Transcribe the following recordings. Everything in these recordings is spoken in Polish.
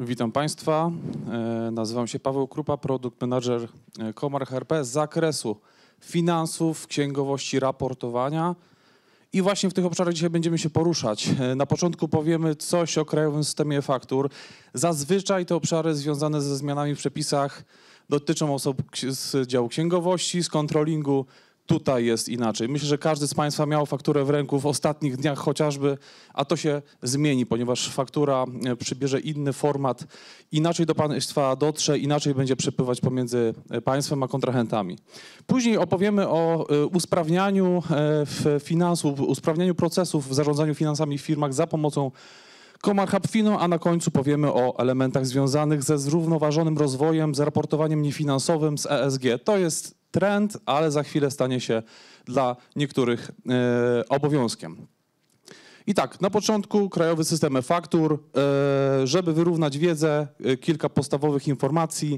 Witam Państwa. Nazywam się Paweł Krupa, Product Manager Comarch RP z zakresu finansów, księgowości, raportowania. I właśnie w tych obszarach dzisiaj będziemy się poruszać. Na początku powiemy coś o krajowym systemie faktur. Zazwyczaj te obszary związane ze zmianami w przepisach dotyczą osób z działu księgowości, z controllingu. Tutaj jest inaczej. Myślę, że każdy z Państwa miał fakturę w ręku w ostatnich dniach chociażby, a to się zmieni, ponieważ faktura przybierze inny format, inaczej do Państwa dotrze, inaczej będzie przepływać pomiędzy Państwem a kontrahentami. Później opowiemy o usprawnianiu finansów, usprawnianiu procesów w zarządzaniu finansami w firmach za pomocą Comarch Fino, a na końcu powiemy o elementach związanych ze zrównoważonym rozwojem, z raportowaniem niefinansowym, z ESG. To jest trend, ale za chwilę stanie się dla niektórych obowiązkiem. I tak, na początku krajowy system e-faktur. Żeby wyrównać wiedzę, kilka podstawowych informacji.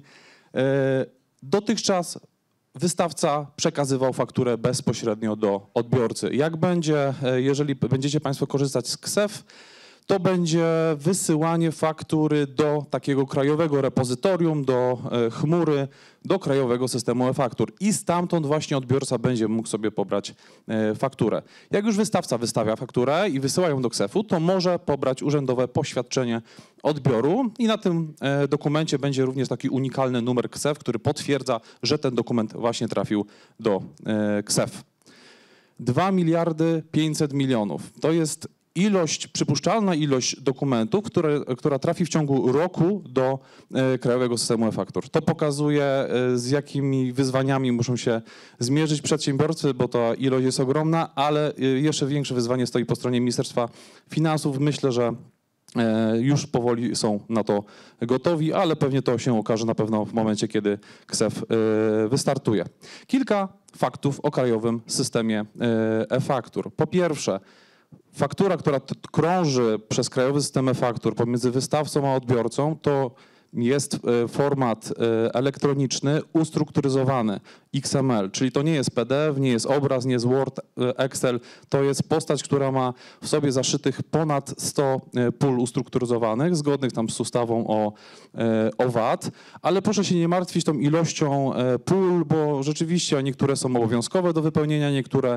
Dotychczas wystawca przekazywał fakturę bezpośrednio do odbiorcy. Jak będzie, jeżeli będziecie Państwo korzystać z KSEF, to będzie wysyłanie faktury do takiego krajowego repozytorium, do chmury, do krajowego systemu e-faktur. I stamtąd właśnie odbiorca będzie mógł sobie pobrać fakturę. Jak już wystawca wystawia fakturę i wysyła ją do KSEF-u, to może pobrać urzędowe poświadczenie odbioru i na tym dokumencie będzie również taki unikalny numer KSEF, który potwierdza, że ten dokument właśnie trafił do KSEF. 2 miliardy 500 milionów. To jest przypuszczalna ilość dokumentów, która trafi w ciągu roku do krajowego systemu e-faktur. To pokazuje, z jakimi wyzwaniami muszą się zmierzyć przedsiębiorcy, bo ta ilość jest ogromna, ale jeszcze większe wyzwanie stoi po stronie Ministerstwa Finansów. Myślę, że już powoli są na to gotowi, ale pewnie to się okaże na pewno w momencie, kiedy KSEF wystartuje. Kilka faktów o krajowym systemie e-faktur. Po pierwsze, faktura, która krąży przez krajowy system e-faktur pomiędzy wystawcą a odbiorcą, to jest format elektroniczny, ustrukturyzowany, XML, czyli to nie jest PDF, nie jest obraz, nie jest Word, Excel, to jest postać, która ma w sobie zaszytych ponad 100 pól ustrukturyzowanych, zgodnych tam z ustawą o VAT, ale proszę się nie martwić tą ilością pól, bo rzeczywiście niektóre są obowiązkowe do wypełnienia, niektóre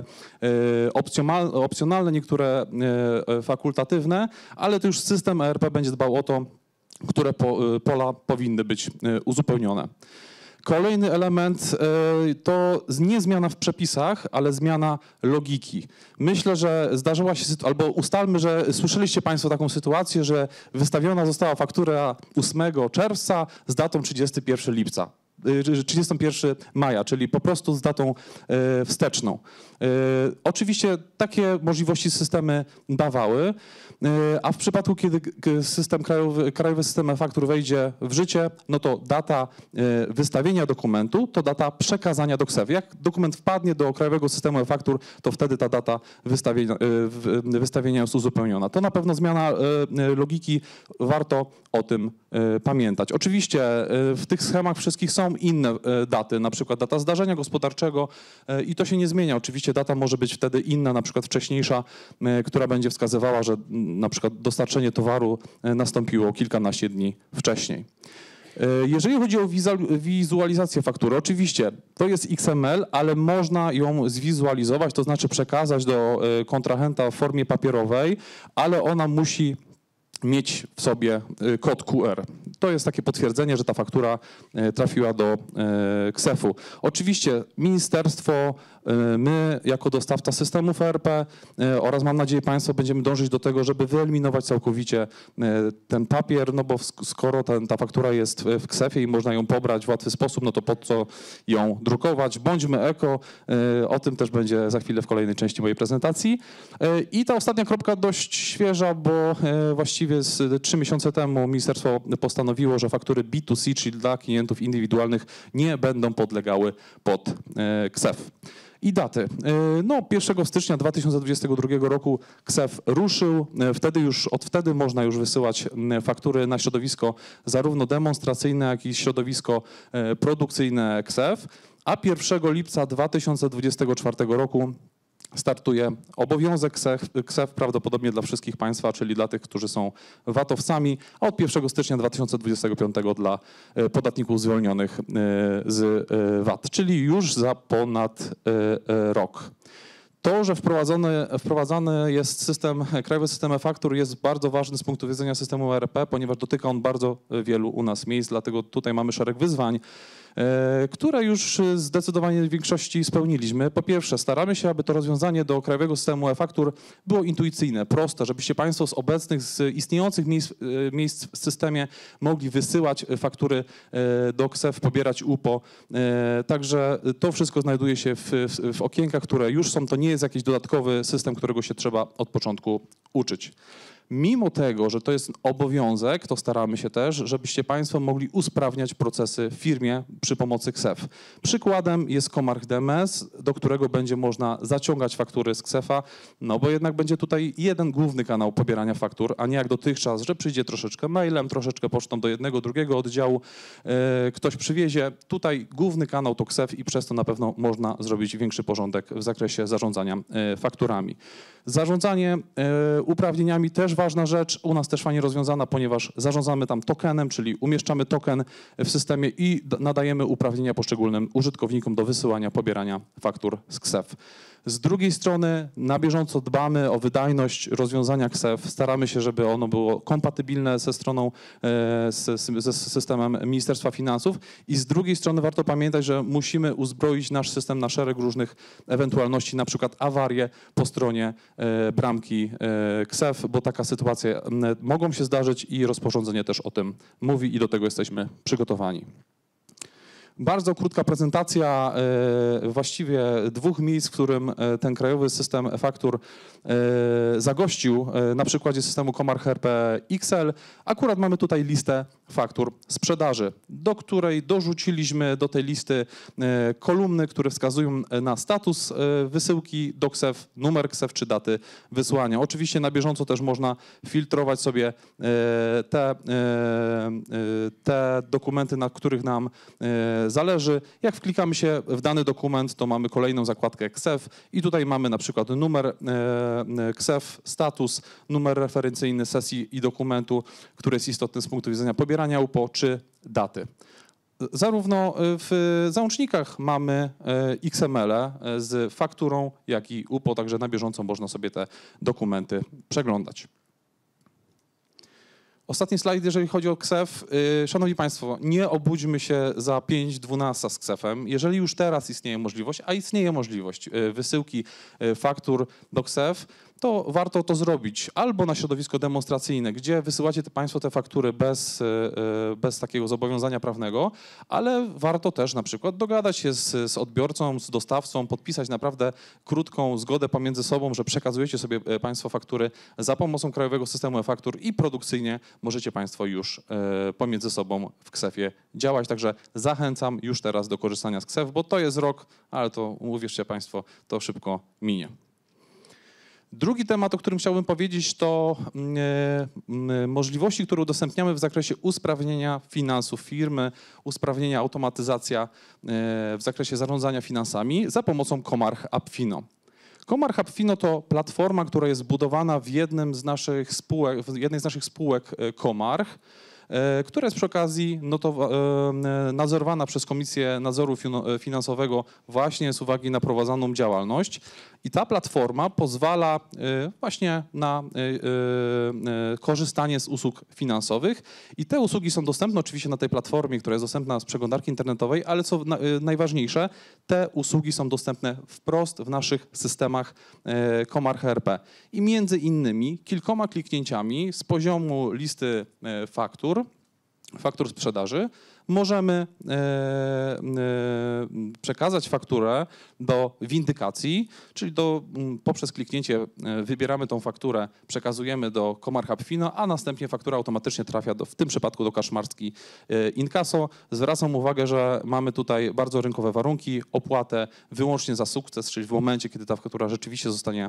opcjonalne, niektóre fakultatywne, ale to już system ERP będzie dbał o to, które pola powinny być uzupełnione. Kolejny element to nie zmiana w przepisach, ale zmiana logiki. Myślę, że zdarzyła się, albo ustalmy, że słyszeliście Państwo taką sytuację, że wystawiona została faktura 8 czerwca z datą 31 lipca. 31 maja, czyli po prostu z datą wsteczną. Oczywiście takie możliwości systemy dawały, a w przypadku, kiedy krajowy system e-faktur wejdzie w życie, no to data wystawienia dokumentu to data przekazania do KSEF. Jak dokument wpadnie do krajowego systemu e-faktur, to wtedy ta data wystawienia jest uzupełniona. To na pewno zmiana logiki, warto o tym pamiętać. Oczywiście w tych schemach wszystkich są inne daty, na przykład data zdarzenia gospodarczego i to się nie zmienia. Oczywiście data może być wtedy inna, na przykład wcześniejsza, która będzie wskazywała, że na przykład dostarczenie towaru nastąpiło kilkanaście dni wcześniej. Jeżeli chodzi o wizualizację faktury, oczywiście to jest XML, ale można ją zwizualizować, to znaczy przekazać do kontrahenta w formie papierowej, ale ona musi mieć w sobie kod QR. To jest takie potwierdzenie, że ta faktura trafiła do KSEF-u. Oczywiście ministerstwo, my jako dostawca systemów ERP oraz mam nadzieję Państwo będziemy dążyć do tego, żeby wyeliminować całkowicie ten papier, no bo skoro ta faktura jest w KSEF-ie i można ją pobrać w łatwy sposób, no to po co ją drukować? Bądźmy eko, o tym też będzie za chwilę w kolejnej części mojej prezentacji. I ta ostatnia kropka dość świeża, bo właściwie 3 miesiące temu ministerstwo postanowiło, że faktury B2C, czyli dla klientów indywidualnych, nie będą podlegały pod KSEF. I daty. No, 1 stycznia 2022 roku KSEF ruszył. Od wtedy można już wysyłać faktury na środowisko zarówno demonstracyjne, jak i środowisko produkcyjne KSEF. A 1 lipca 2024 roku startuje obowiązek KSEF prawdopodobnie dla wszystkich Państwa, czyli dla tych, którzy są VAT-owcami, a od 1 stycznia 2025 dla podatników zwolnionych z VAT, czyli już za ponad rok. To, że wprowadzany jest krajowy system e-faktur jest bardzo ważny z punktu widzenia systemu ERP, ponieważ dotyka on bardzo wielu u nas miejsc, dlatego tutaj mamy szereg wyzwań, które już zdecydowanie w większości spełniliśmy. Po pierwsze, staramy się, aby to rozwiązanie do krajowego systemu e-faktur było intuicyjne, proste, żebyście Państwo z obecnych, z istniejących miejsc w systemie mogli wysyłać faktury do KSEF, pobierać UPO. Także to wszystko znajduje się w okienkach, które już są. To nie jest jakiś dodatkowy system, którego się trzeba od początku uczyć. Mimo tego, że to jest obowiązek, to staramy się też, żebyście Państwo mogli usprawniać procesy w firmie przy pomocy KSEF. Przykładem jest Comarch DMS, do którego będzie można zaciągać faktury z KSEF-a, no bo jednak będzie tutaj jeden główny kanał pobierania faktur, a nie jak dotychczas, że przyjdzie troszeczkę mailem, troszeczkę pocztą do jednego, drugiego oddziału, ktoś przywiezie. Tutaj główny kanał to KSEF i przez to na pewno można zrobić większy porządek w zakresie zarządzania fakturami. Zarządzanie uprawnieniami też ważna rzecz, u nas też fajnie rozwiązana, ponieważ zarządzamy tam tokenem, czyli umieszczamy token w systemie i nadajemy uprawnienia poszczególnym użytkownikom do wysyłania, pobierania faktur z KSEF. Z drugiej strony na bieżąco dbamy o wydajność rozwiązania KSEF, staramy się, żeby ono było kompatybilne ze stroną, ze systemem Ministerstwa Finansów i z drugiej strony warto pamiętać, że musimy uzbroić nasz system na szereg różnych ewentualności, na przykład awarie po stronie bramki KSEF, bo taka sytuacja mogą się zdarzyć i rozporządzenie też o tym mówi i do tego jesteśmy przygotowani. Bardzo krótka prezentacja właściwie dwóch miejsc, w którym ten krajowy system e-faktur zagościł na przykładzie systemu Comarch ERP XL. Akurat mamy tutaj listę faktur sprzedaży, do której dorzuciliśmy do tej listy kolumny, które wskazują na status wysyłki do KSEF, numer KSEF czy daty wysłania. Oczywiście na bieżąco też można filtrować sobie te dokumenty, na których nam zależy. Jak wklikamy się w dany dokument, to mamy kolejną zakładkę KSEF i tutaj mamy na przykład numer KSEF, status, numer referencyjny sesji i dokumentu, który jest istotny z punktu widzenia pobierania UPO czy daty. Zarówno w załącznikach mamy XML-e z fakturą, jak i UPO, także na bieżąco można sobie te dokumenty przeglądać. Ostatni slajd, jeżeli chodzi o KSEF. Szanowni Państwo, nie obudźmy się za 5:12 z KSEF-em. Jeżeli już teraz istnieje możliwość, a istnieje możliwość wysyłki faktur do KSEF, to warto to zrobić albo na środowisko demonstracyjne, gdzie wysyłacie Państwo te faktury bez takiego zobowiązania prawnego, ale warto też na przykład dogadać się z odbiorcą, z dostawcą, podpisać naprawdę krótką zgodę pomiędzy sobą, że przekazujecie sobie Państwo faktury za pomocą krajowego systemu e-faktur i produkcyjnie możecie Państwo już pomiędzy sobą w KSEF-ie działać. Także zachęcam już teraz do korzystania z KSEF, bo to jest rok, ale to uwierzcie Państwo, to szybko minie. Drugi temat, o którym chciałbym powiedzieć, to możliwości, które udostępniamy w zakresie usprawnienia finansów firmy, usprawnienia, automatyzacja w zakresie zarządzania finansami za pomocą Comarch AppFino. Comarch AppFino to platforma, która jest budowana w jednej z naszych spółek Comarch, która jest przy okazji nadzorowana przez Komisję Nadzoru Finansowego właśnie z uwagi na prowadzoną działalność. I ta platforma pozwala właśnie na korzystanie z usług finansowych. I te usługi są dostępne oczywiście na tej platformie, która jest dostępna z przeglądarki internetowej, ale co najważniejsze, te usługi są dostępne wprost w naszych systemach Comarch ERP. I między innymi kilkoma kliknięciami z poziomu listy faktur sprzedaży możemy przekazać fakturę do windykacji, czyli poprzez kliknięcie wybieramy tą fakturę, przekazujemy do Comarch AppFino, a następnie faktura automatycznie trafia w tym przypadku do Kaszmarski Inkasso. Zwracam uwagę, że mamy tutaj bardzo rynkowe warunki, opłatę wyłącznie za sukces, czyli w momencie, kiedy ta faktura rzeczywiście zostanie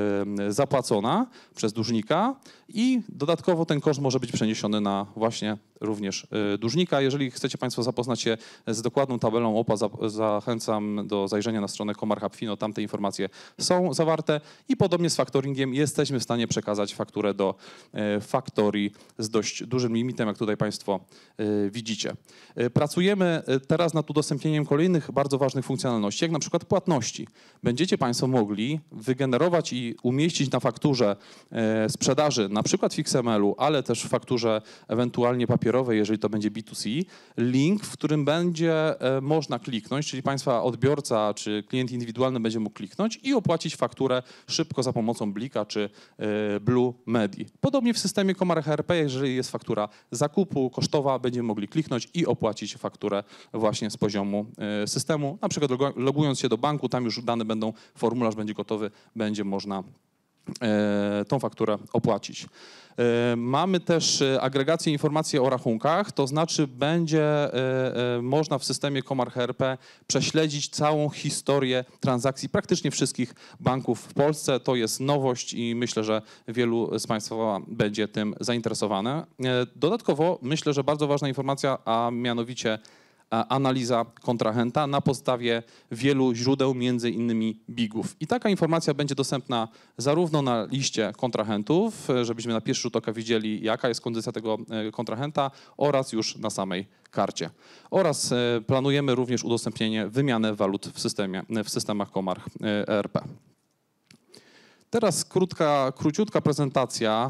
zapłacona przez dłużnika i dodatkowo ten koszt może być przeniesiony na właśnie również dłużnika. Jeżeli chcecie Państwo zapoznać się z dokładną tabelą OPA, zachęcam do zajrzenia na stronę Comarch-Hub-Fino, tam te informacje są zawarte i podobnie z faktoringiem jesteśmy w stanie przekazać fakturę do faktorii z dość dużym limitem, jak tutaj Państwo widzicie. Pracujemy teraz nad udostępnieniem kolejnych bardzo ważnych funkcjonalności, jak na przykład płatności. Będziecie Państwo mogli wygenerować i umieścić na fakturze sprzedaży, na przykład w XML-u, ale też w fakturze ewentualnie papierowej, jeżeli to będzie B2C, link, w którym będzie można kliknąć, czyli Państwa odbiorca czy klient indywidualny będzie mógł kliknąć i opłacić fakturę szybko za pomocą Blika czy Blue Medi. Podobnie w systemie Comarch ERP, jeżeli jest faktura zakupu kosztowa, będziemy mogli kliknąć i opłacić fakturę właśnie z poziomu systemu. Na przykład logując się do banku, tam już dane będą, formularz będzie gotowy, będzie można tą fakturę opłacić. Mamy też agregację informacji o rachunkach, to znaczy będzie można w systemie Comarch ERP prześledzić całą historię transakcji praktycznie wszystkich banków w Polsce. To jest nowość i myślę, że wielu z Państwa będzie tym zainteresowane. Dodatkowo myślę, że bardzo ważna informacja, a mianowicie analiza kontrahenta na podstawie wielu źródeł, między innymi BIG-ów. I taka informacja będzie dostępna zarówno na liście kontrahentów, żebyśmy na pierwszy rzut oka widzieli, jaka jest kondycja tego kontrahenta, oraz już na samej karcie. Oraz planujemy również udostępnienie wymiany walut w systemach Comarch ERP. Teraz króciutka prezentacja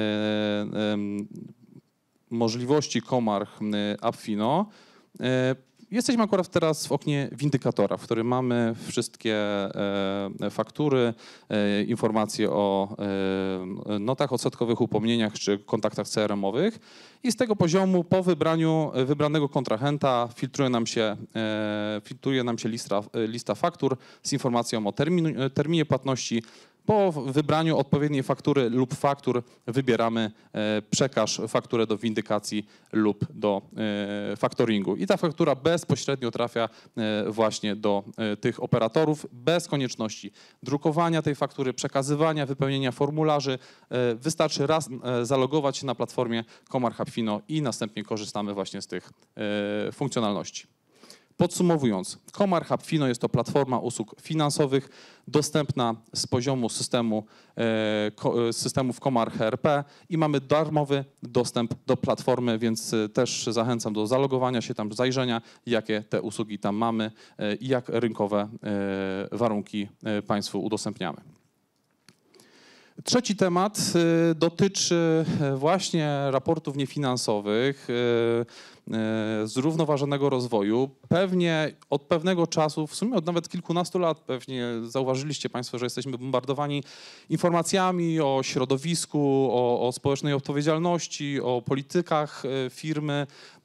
możliwości Comarch Hub-Fino. Jesteśmy akurat teraz w oknie windykatora, w którym mamy wszystkie faktury, informacje o notach odsetkowych, upomnieniach czy kontaktach CRM-owych i z tego poziomu po wybraniu wybranego kontrahenta filtruje nam się lista faktur z informacją o terminie płatności. Po wybraniu odpowiedniej faktury lub faktur wybieramy przekaż fakturę do windykacji lub do faktoringu. I ta faktura bezpośrednio trafia właśnie do tych operatorów bez konieczności drukowania tej faktury, przekazywania, wypełnienia formularzy. Wystarczy raz zalogować się na platformie Comarch Hub-Fino i następnie korzystamy właśnie z tych funkcjonalności. Podsumowując, Comarch Hub-Fino jest to platforma usług finansowych dostępna z poziomu systemów Comarch ERP i mamy darmowy dostęp do platformy, więc też zachęcam do zalogowania się tam, zajrzenia, jakie te usługi tam mamy i jak rynkowe warunki Państwu udostępniamy. Trzeci temat dotyczy właśnie raportów niefinansowych, zrównoważonego rozwoju. Pewnie od pewnego czasu, w sumie od nawet kilkunastu lat pewnie zauważyliście Państwo, że jesteśmy bombardowani informacjami o środowisku, o społecznej odpowiedzialności, o politykach firmy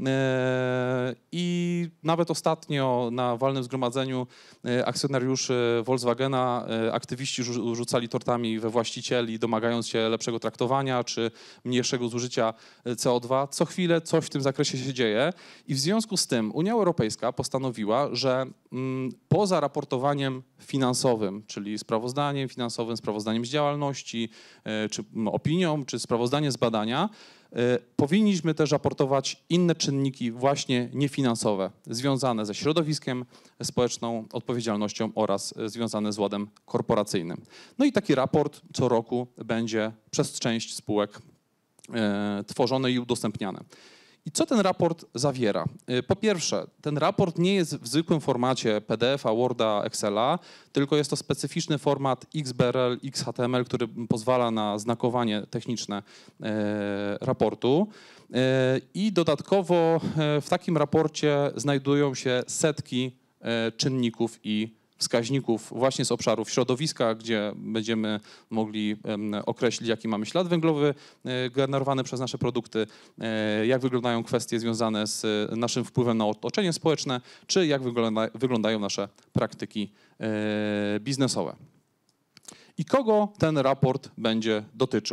i nawet ostatnio na walnym zgromadzeniu akcjonariuszy Volkswagena aktywiści rzucali tortami we właścicieli, domagając się lepszego traktowania czy mniejszego zużycia CO2. Co chwilę coś w tym zakresie się dzieje i w związku z tym Unia Europejska postanowiła, że poza raportowaniem finansowym, czyli sprawozdaniem finansowym, sprawozdaniem z działalności, czy opinią, czy sprawozdaniem z badania, powinniśmy też raportować inne czynniki właśnie niefinansowe, związane ze środowiskiem, społeczną odpowiedzialnością oraz związane z ładem korporacyjnym. No i taki raport co roku będzie przez część spółek tworzony i udostępniany. I co ten raport zawiera? Po pierwsze, ten raport nie jest w zwykłym formacie PDF-a, Worda, Excela, tylko jest to specyficzny format XBRL, XHTML, który pozwala na znakowanie techniczne raportu. I dodatkowo w takim raporcie znajdują się setki czynników i wskaźników właśnie z obszarów środowiska, gdzie będziemy mogli określić, jaki mamy ślad węglowy generowany przez nasze produkty, jak wyglądają kwestie związane z naszym wpływem na otoczenie społeczne, czy jak wyglądają nasze praktyki biznesowe. I kogo ten raport będzie dotyczył?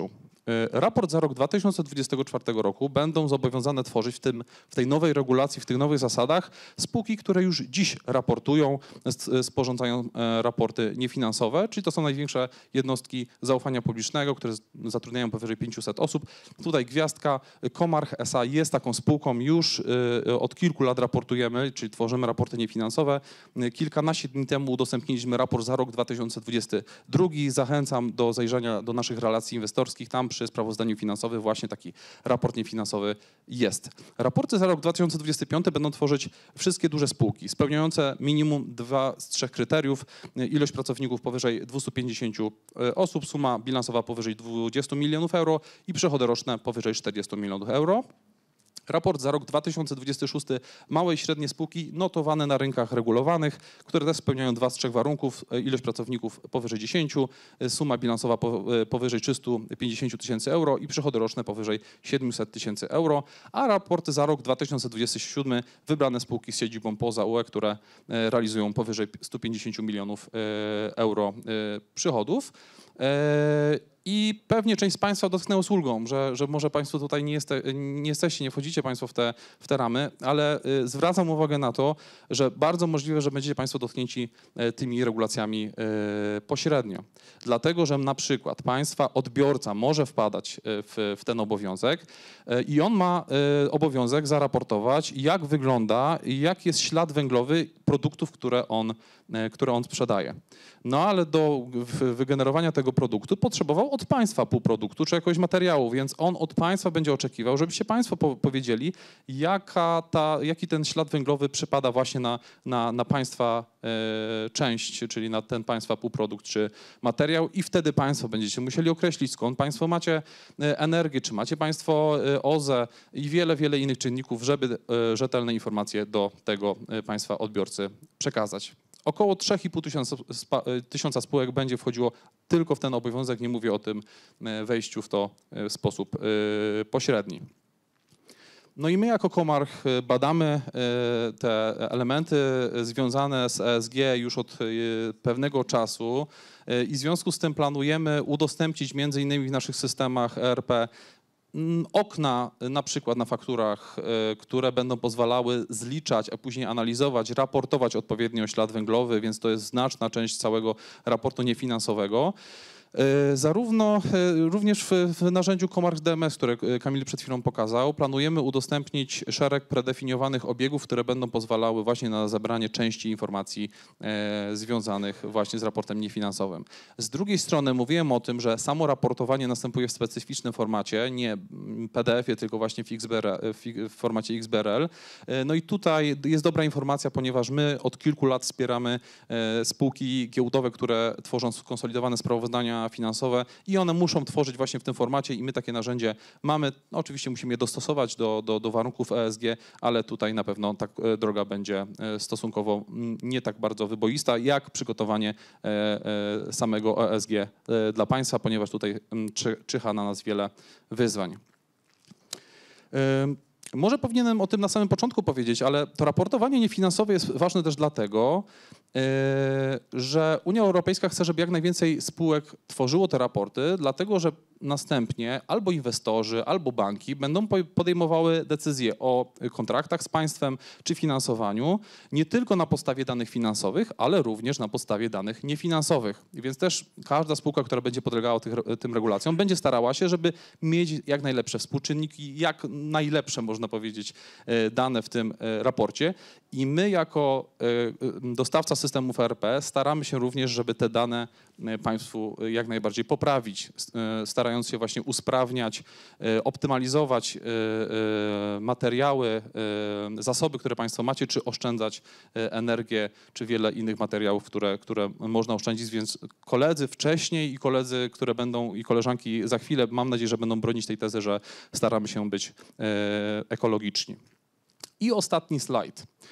Raport za rok 2024 roku będą zobowiązane tworzyć w tej nowej regulacji, w tych nowych zasadach spółki, które już dziś raportują, sporządzają raporty niefinansowe, czyli to są największe jednostki zaufania publicznego, które zatrudniają powyżej 500 osób. Tutaj gwiazdka, Comarch S.A. jest taką spółką, już od kilku lat raportujemy, czyli tworzymy raporty niefinansowe. Kilkanaście dni temu udostępniliśmy raport za rok 2022. Zachęcam do zajrzenia do naszych relacji inwestorskich. Tam przy sprawozdaniu finansowym właśnie taki raport niefinansowy jest. Raporty za rok 2025 będą tworzyć wszystkie duże spółki spełniające minimum 2 z 3 kryteriów. Ilość pracowników powyżej 250 osób, suma bilansowa powyżej 20 milionów euro i przychody roczne powyżej 40 milionów euro. Raport za rok 2026 małe i średnie spółki notowane na rynkach regulowanych, które też spełniają 2 z 3 warunków, ilość pracowników powyżej 10, suma bilansowa powyżej 350 tysięcy euro i przychody roczne powyżej 700 tysięcy euro, a raporty za rok 2027 wybrane spółki z siedzibą poza UE, które realizują powyżej 150 milionów euro przychodów. I pewnie część z Państwa dotknęło z ulgą, że może Państwo tutaj nie jesteście, nie wchodzicie Państwo w te ramy, ale zwracam uwagę na to, że bardzo możliwe, że będziecie Państwo dotknięci tymi regulacjami pośrednio. Dlatego, że na przykład Państwa odbiorca może wpadać w ten obowiązek i on ma obowiązek zaraportować, jak wygląda i jaki jest ślad węglowy produktów, które on sprzedaje. No ale do wygenerowania tego produktu potrzebował od Państwa półproduktu czy jakiegoś materiału, więc on od Państwa będzie oczekiwał, żebyście Państwo powiedzieli, jaki ten ślad węglowy przypada właśnie na Państwa część, czyli na ten Państwa półprodukt czy materiał i wtedy Państwo będziecie musieli określić, skąd Państwo macie energię, czy macie Państwo OZE i wiele innych czynników, żeby rzetelne informacje do tego Państwa odbiorcy przekazać. Około 3,5 tysiąca spółek będzie wchodziło tylko w ten obowiązek, nie mówię o tym wejściu w to w sposób pośredni. No i my jako Comarch badamy te elementy związane z ESG już od pewnego czasu i w związku z tym planujemy udostępnić między innymi w naszych systemach ERP okna na przykład na fakturach, które będą pozwalały zliczać, a później analizować, raportować odpowiednio ślad węglowy, więc to jest znaczna część całego raportu niefinansowego. Również w narzędziu Comarch DMS, które Kamil przed chwilą pokazał, planujemy udostępnić szereg predefiniowanych obiegów, które będą pozwalały właśnie na zebranie części informacji związanych właśnie z raportem niefinansowym. Z drugiej strony mówiłem o tym, że samo raportowanie następuje w specyficznym formacie, nie PDF-ie, tylko właśnie w formacie XBRL. No i tutaj jest dobra informacja, ponieważ my od kilku lat wspieramy spółki giełdowe, które tworzą skonsolidowane sprawozdania finansowe i one muszą tworzyć właśnie w tym formacie i my takie narzędzie mamy. No, oczywiście musimy je dostosować do warunków ESG, ale tutaj na pewno ta droga będzie stosunkowo nie tak bardzo wyboista, jak przygotowanie samego ESG dla Państwa, ponieważ tutaj czyha na nas wiele wyzwań. Może powinienem o tym na samym początku powiedzieć, ale to raportowanie niefinansowe jest ważne też dlatego, że Unia Europejska chce, żeby jak najwięcej spółek tworzyło te raporty, dlatego że następnie albo inwestorzy, albo banki będą podejmowały decyzje o kontraktach z państwem czy finansowaniu nie tylko na podstawie danych finansowych, ale również na podstawie danych niefinansowych. Więc też każda spółka, która będzie podlegała tym regulacjom, będzie starała się, żeby mieć jak najlepsze współczynniki, jak najlepsze, można powiedzieć, dane w tym raporcie. I my jako dostawca systemów ERP staramy się również, żeby te dane Państwu jak najbardziej poprawić, starając się właśnie usprawniać, optymalizować materiały, zasoby, które Państwo macie, czy oszczędzać energię, czy wiele innych materiałów, które można oszczędzić, więc koledzy wcześniej i koledzy, które będą i koleżanki za chwilę, mam nadzieję, że będą bronić tej tezy, że staramy się być ekologiczni. I ostatni slajd.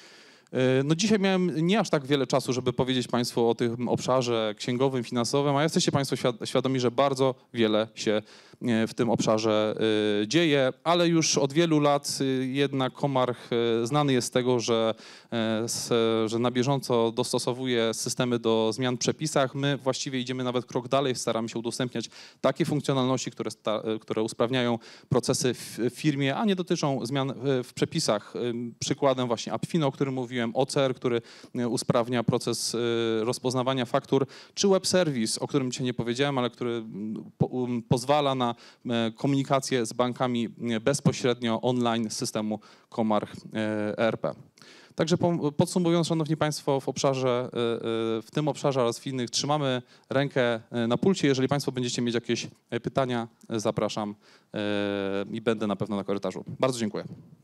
No dzisiaj miałem nie aż tak wiele czasu, żeby powiedzieć Państwu o tym obszarze księgowym, finansowym, a jesteście Państwo świadomi, że bardzo wiele się w tym obszarze dzieje, ale już od wielu lat jednak Comarch znany jest z tego, że na bieżąco dostosowuje systemy do zmian w przepisach. My właściwie idziemy nawet krok dalej, staramy się udostępniać takie funkcjonalności, które usprawniają procesy w firmie, a nie dotyczą zmian w przepisach. Przykładem właśnie AppFino, o którym mówiłem, OCR, który usprawnia proces rozpoznawania faktur, czy Web Service, o którym dzisiaj nie powiedziałem, ale który pozwala na komunikację z bankami bezpośrednio online z systemu Comarch ERP. Także podsumowując, Szanowni Państwo, w tym obszarze oraz w innych trzymamy rękę na pulsie. Jeżeli Państwo będziecie mieć jakieś pytania, zapraszam i będę na pewno na korytarzu. Bardzo dziękuję.